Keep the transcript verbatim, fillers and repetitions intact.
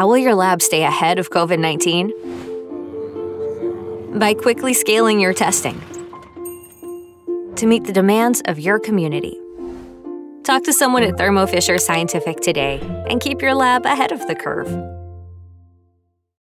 How will your lab stay ahead of COVID nineteen? By quickly scaling your testing to meet the demands of your community. Talk to someone at Thermo Fisher Scientific today and keep your lab ahead of the curve.